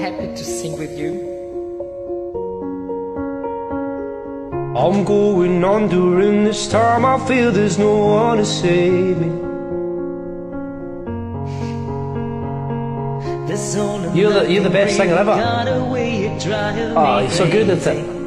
happy to sing with you. I'm going under, and this time I feel there's no one to save me. You're the best singer ever. Oh, you're so good at it.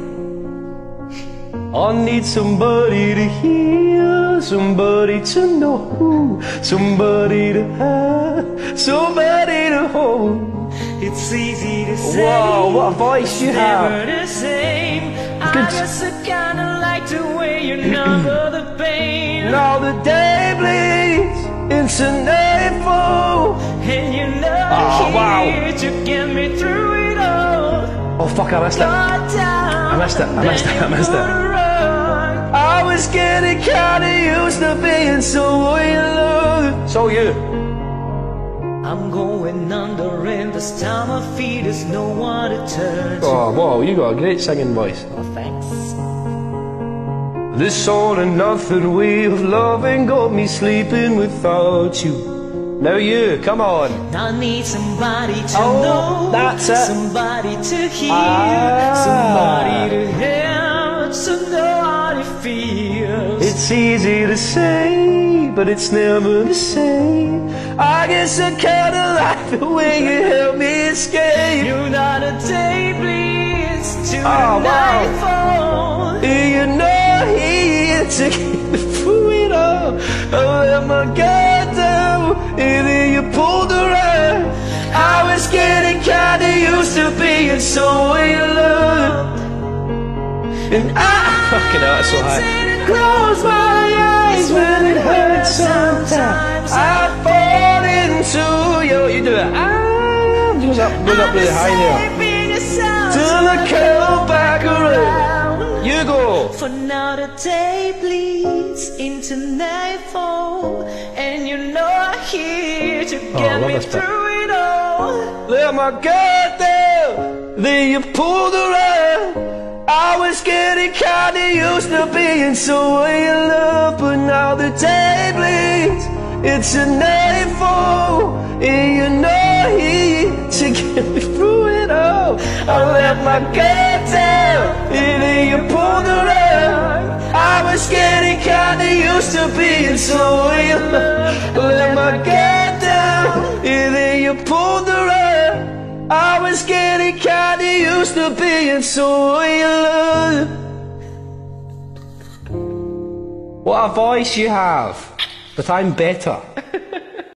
I need somebody to hear, somebody to know, somebody to have, somebody to hold. It's easy to say. Wow, what a voice you have. Never the same. I just kinda like the way you number the pain. Now the day bleeds into nightfall, and you're not here to get me through it all. Oh fuck, I missed it. I missed it. I was getting kinda used to being so alone. So you. I'm going under, and this time I feel there's no one to turn to. Oh wow, you got a great singing voice. Oh, thanks. This all and nothing way of loving got me sleeping without you. Now you, come on. I need somebody to know, that's it. Somebody to hear, somebody to help, to know how it feels. It's easy to say, but it's never the same. I guess I kinda like the way you help me escape. You're not a day bleeds to the nightfall. You're not here to get me through it all. I let my guard down, and then you pulled the rug. I was getting kinda used to being so in love. And I fucking hell, it's so high. Close my eyes when it hurts sometimes. I fall into you. You do it. Goes up really high there. Till I come back around. You go. For now the day bleeds into nightfall, and you're not here to get me through it all. Let my guard down, then you pull the rug. I was getting kinda used to being so in love, but now the day bleeds, it's a nightfall, and you're not here to get me through it all. I let my guard down, and then you pulled the rug. I was getting kinda used to being so in love. Let my guard down, and then you pulled the rug. I was getting kinda used to being so in love. What a voice you have, but I'm better.